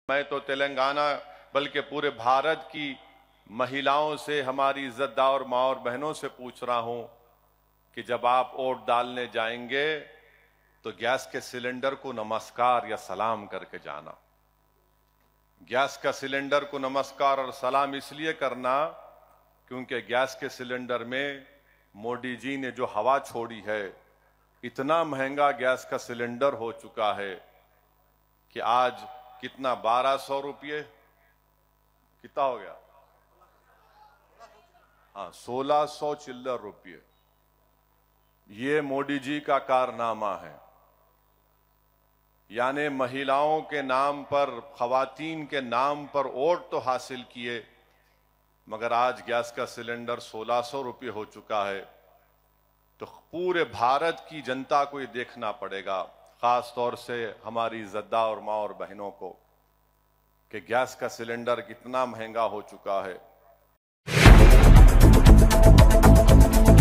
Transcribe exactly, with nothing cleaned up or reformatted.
मैं तो तेलंगाना बल्कि पूरे भारत की महिलाओं से, हमारी इज्जतदार माँ और बहनों से पूछ रहा हूं कि जब आप वोट डालने जाएंगे तो गैस के सिलेंडर को नमस्कार या सलाम करके जाना। गैस का सिलेंडर को नमस्कार और सलाम इसलिए करना क्योंकि गैस के सिलेंडर में मोदी जी ने जो हवा छोड़ी है, इतना महंगा गैस का सिलेंडर हो चुका है कि आज कितना बारह सौ रुपये कितना हो गया? हाँ, सोलह सौ चिल्लर रुपये। ये मोदी जी का कारनामा है। यानी महिलाओं के नाम पर, खवातीन के नाम पर वोट तो हासिल किए, मगर आज गैस का सिलेंडर सोलह सौ रुपये हो चुका है। तो पूरे भारत की जनता को ये देखना पड़ेगा, खास तौर से हमारी इज्जतदार माँ और बहनों को, कि गैस का सिलेंडर कितना महंगा हो चुका है।